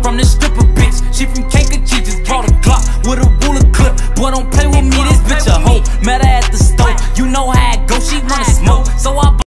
from this stripper bitch. She from Kankakee, just brought a Glock with a ruler clip. Boy, don't play with me, this bitch a hoe. Matter